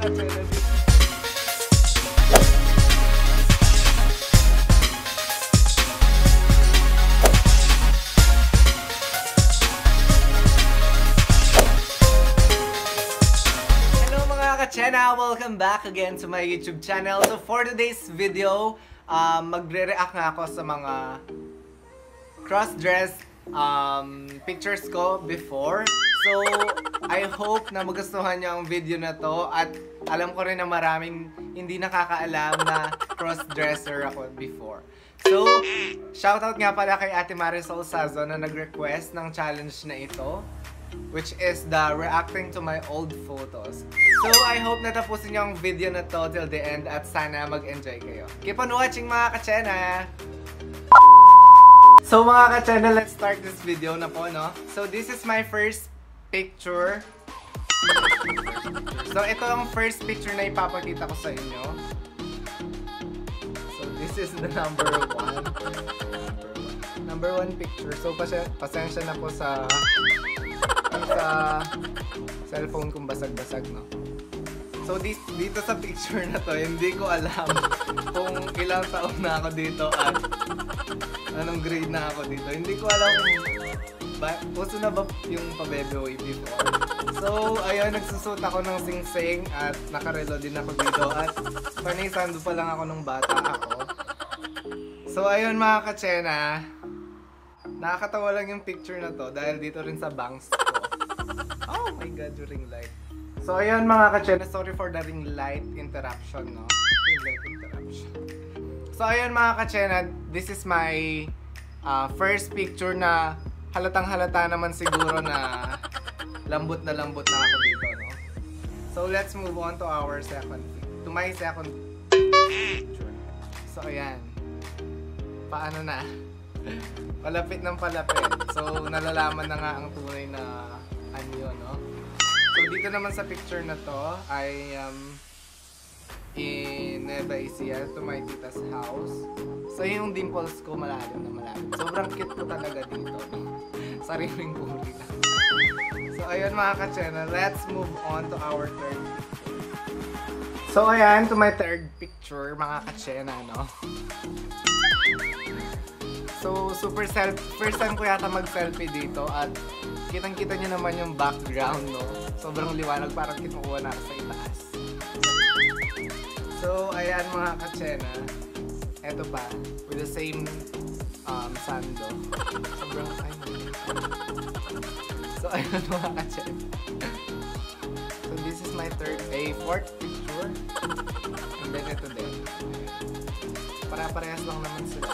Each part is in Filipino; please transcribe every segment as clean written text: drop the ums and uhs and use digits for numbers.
ka-channel. Channel, welcome back again to my YouTube channel. So for today's video, magre-react nga ako sa mga cross-dress pictures ko before. So I hope na magustuhan niyo ang video na to, at alam ko rin na maraming hindi nakakaalam na cross-dresser ako before. So shoutout nga pala kay Ate Marisol Sazo na nag-request ng challenge na ito, which is the reacting to my old photos. So I hope natapusin niyo ang video na to till the end at sana mag-enjoy kayo. Keep on watching mga ka-chena! So mga ka-chena, let's start this video na po, no? So this is my first picture. So ito ang first picture na ipapakita ko sa inyo. So this is the number one picture. So pasensya na po sa cellphone kong basag-basag, no? So dito sa picture na to, hindi ko alam kung ilang taon na ako dito at anong grade na ako dito. Hindi ko alam kung uso na ba yung pabebe way before. So ayun, nagsusot ako ng sing-sing at nakarelo din ako dito, at panisando pa lang ako nung bata ako. So ayun mga ka-chena, nakakatawa lang yung picture na to dahil dito rin sa bangs ko. Oh my god, yung ring light. So ayun mga ka-chena, sorry for the ring light interruption, no? Ring light interruption. So ayun mga ka-chena, this is my first picture na halatang halata naman siguro na lambot na ako dito, no? So let's move on to my second picture. So ayan, paano na? Palapit ng palapit. So nalalaman na nga ang tunay na anyo, no? So dito naman sa picture na to, I am in Nueva Ecija to my tita's house. So yung dimples ko malalim na malalim. Sobrang cute ko talaga dito. Sariling puri lang. So ayun mga ka-chena, let's move on to our third picture. So ayan, to my third picture mga ka-chena, no? So super first time ko yata mag-selfie dito, at kitang-kita nyo naman yung background, no? Sobrang liwanag, parang kinukuha na sa itaas. So ayan mga ka-chena, eto pa, with the same sando. Sobrang so ayun mga ka-chena. So this is my fourth picture. And then ito din. Para-parehas lang naman sila.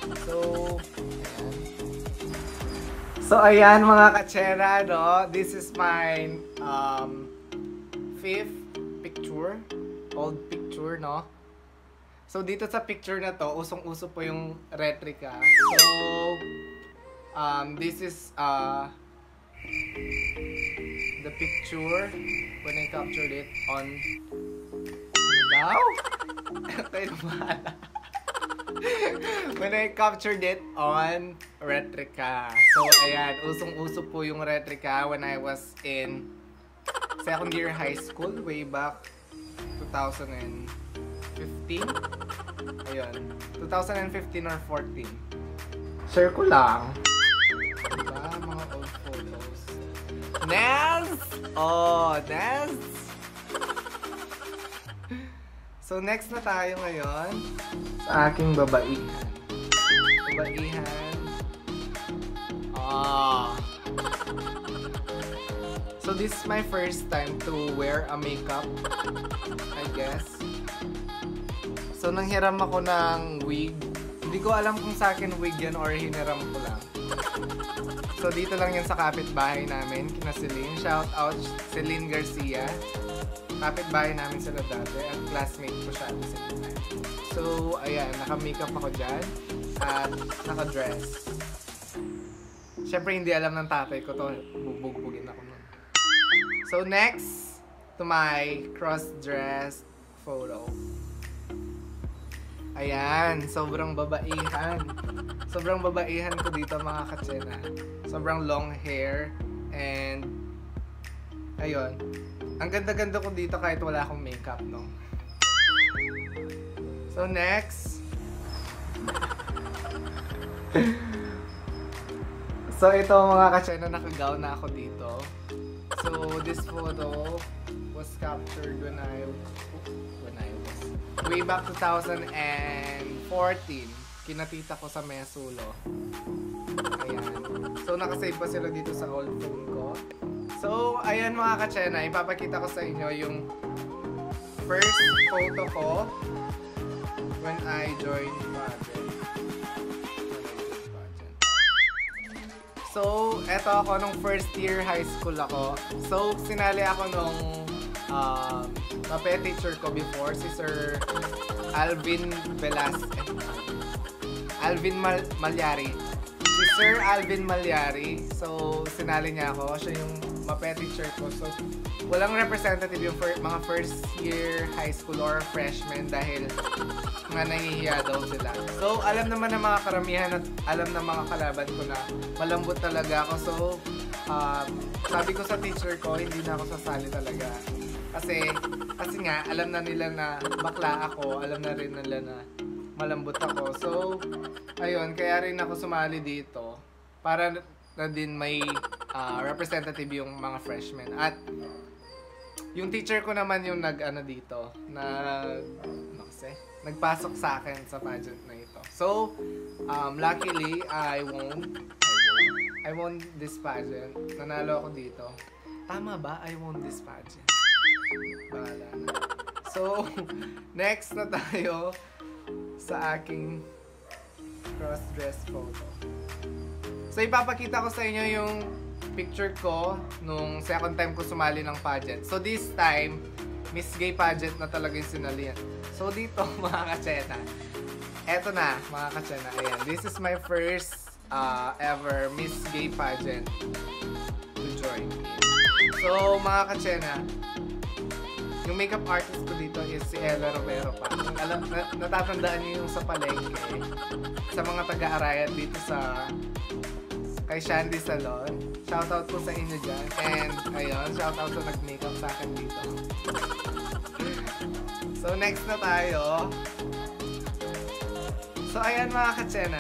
So ayan mga ka-chena, no? This is my fifth picture. Old picture, no? So dito sa picture na to, usong-uso po yung retrika. So this is the picture when I captured it on kayo bahala. When I captured it on retrika. So ayan, usong-uso po yung retrika when I was in second year high school way back 2015. Ayun, 2015 or 14. Share ko lang. Diba, mga old photos. Nels! Oh, Nels! So next na tayo ngayon sa aking babaihan. So this is my first time to wear a makeup, I guess. So nanghiram ako ng wig. Hindi ko alam kung sa akin wig yan or hiniram ko lang. So dito lang yan sa kapitbahay namin, kina Celine. Shout out Celine Garcia. Kapitbahay namin sila dati at classmate ko siya at the same time. So ayan, naka-makeup ako dyan at naka-dress. Siyempre hindi alam ng tatay ko to, bubugbugin ako nun. So next, to my cross-dressed photo. Ayan, sobrang babaihan. Sobrang babaihan ko dito mga ka-chena. Sobrang long hair and Ayun. Ang ganda-ganda ko dito kahit wala akong makeup, no? So, next. So, ito mga ka-chena, nakagaw na ako dito. So, this photo was captured when I was way back 2014. Kinatita ko sa Mesulo. Ayan. So, nakasave pa sila dito sa old phone ko. So, ayan mga ka-chena, ipapakita ko sa inyo yung first photo ko when I joined pageant. So, eto ako nung first year high school ako. So, sinali ako nung mape teacher ko before, si Sir Alvin Velasquez. Malyari. Si Sir Alvin Malyari. So, sinali niya ako. Siya yung mape teacher ko. So, walang representative yung mga first year high school or freshman dahil nga nahihiya daw sila. So, alam naman ng mga karamihan at alam ng mga kalaban ko na malambot talaga ako. So, sabi ko sa teacher ko, hindi na ako sasali talaga. Kasi nga, alam na nila na bakla ako, alam na rin nila na malambot ako. So, ayun, kaya rin ako sumali dito para na din may representative yung mga freshmen. At yung teacher ko naman yung dito, nagpasok sa akin sa pageant na ito. So, luckily, I won this pageant. Nanalo ako dito. Tama ba? I won this pageant. Bahala na. So, next na tayo sa aking cross-dress photo. So, ipapakita ko sa inyo yung picture ko nung second time ko sumali ng pageant. So, this time, Miss Gay pageant na talaga yung sinalihan. So, dito, mga ka-chena. Eto na, mga ka-chena. Ayan. This is my first ever Miss Gay pageant to join. So, mga ka-chena, yung makeup artist ko dito is si Ella Romero pa. Natatandaan niyo yung sa palengke. Sa mga taga-Arayat dito sa kay Shandy Salon. Shoutout po sa inyo dyan. And, ayun, shoutout sa nag-makeup sa akin dito. So, next na tayo. So, ayan mga ka-chena.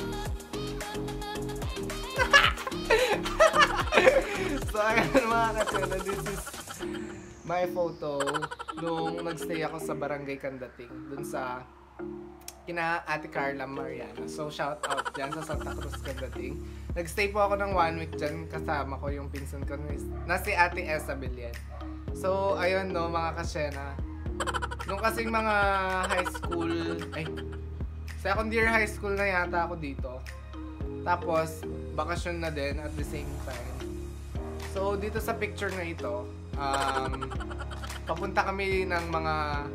So, ayan mga ka-chena. This is my photo nung nagstay ako sa Barangay Candating. Dun sa kina Ate Carla Mariana. So, shout out dyan sa Santa Cruz Candating. Nagstay po ako ng 1 week dyan. Kasama ko yung pinsan ko na si Ate Esabel yan. So, ayun no, mga ka-chena. Nung kasing mga high school, second year high school na yata ako dito. Tapos, bakasyon na din at the same time. So, dito sa picture na ito, papunta kami ng mga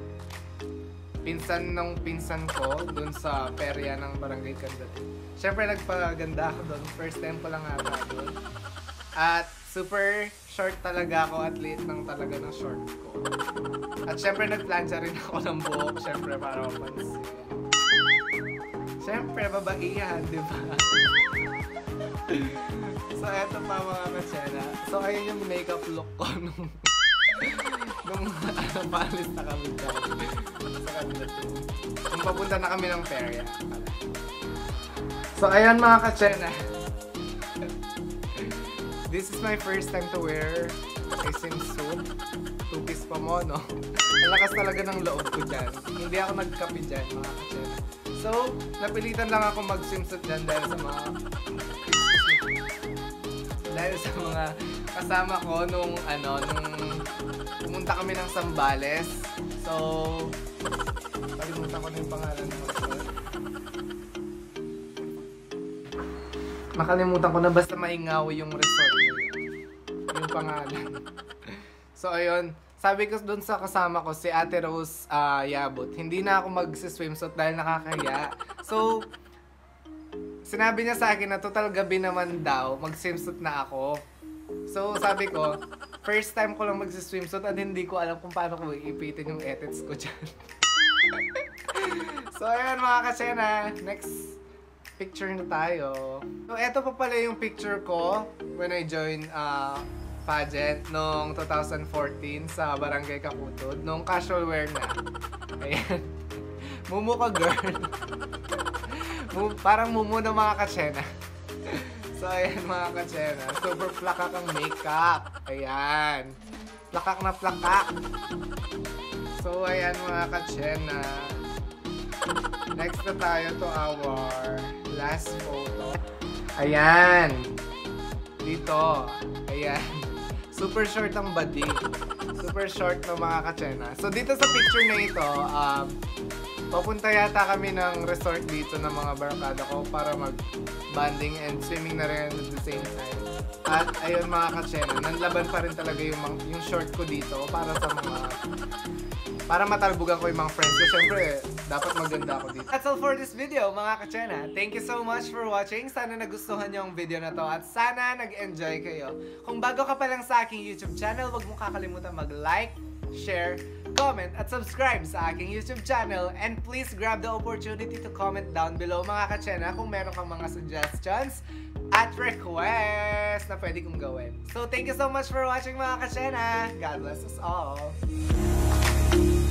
pinsan ko dun sa perya ng Barangay Candating. Siyempre, nagpaganda ako doon. First time ko lang ata doon. At super short talaga ako at liit lang talaga ng short ko. At siyempre, nagplansya rin ako ng buhok. Siyempre, para mapansin. Siyempre, babaihan, di ba? So, eto pa mga ka-chena. So, ayun yung makeup look ko nung paalis na kami dyan. Sa Candating. Nung papunta na kami ng perya. So, ayan mga ka-chena. This is my first time to wear a swimsuit. Two-piece pa mo, no? Ang lakas talaga ng loob ko dyan. Hindi ako nagkape dyan, mga ka-chena. So, napilitan lang ako mag-swimsuit dyan dahil sa mga kasama ko nung pumunta kami ng Zambales. So, kalimutan ko na yung pangalan ng resort. Nakalimutan ko na, basta Maingaw yung resort na yun. Yung pangalan. So, ayun. Sabi ko dun sa kasama ko, si Ate Rose Yabut, hindi na ako mag-swimsuit dahil nakakahiya. So, sinabi niya sa akin na total gabi naman daw, mag-swimsuit na ako. So, sabi ko, first time ko lang mag-swimsuit at hindi ko alam kung paano ko iipitin yung edits ko dyan. So, ayan mga ka-chena. Next picture na tayo. So, eto pa pala yung picture ko when I joined pageant noong 2014 sa Barangay Kakutod. Nung casual wear na. Ayan. Mumu ka, girl. Parang mumu ng mga katsena. So, ayan mga katsena. Super plaka kang makeup. Ayan. Plakak na plakak. So, ayan mga katsena. Next na tayo to our last photo. Ayan. Dito. Ayan. Super short ang body. Super short ng mga katsena. So, dito sa picture na ito, papunta yata kami ng resort dito ng mga barkada ko para mag-banding and swimming na rin at the same time. At ayun mga katsena, nanlaban pa rin talaga yung short ko dito para matalbugan ko yung mga friends ko. Siyempre, dapat maganda ako dito. That's all for this video mga katsena. Thank you so much for watching. Sana nagustuhan nyo ang video na to at sana nag-enjoy kayo. Kung bago ka pa lang sa aking YouTube channel, huwag mong kakalimutan mag-like, share, comment, at subscribe sa aking YouTube channel. And please grab the opportunity to comment down below mga katsena kung meron kang mga suggestions at requests na pwede kong gawin. So thank you so much for watching mga katsena. God bless us all.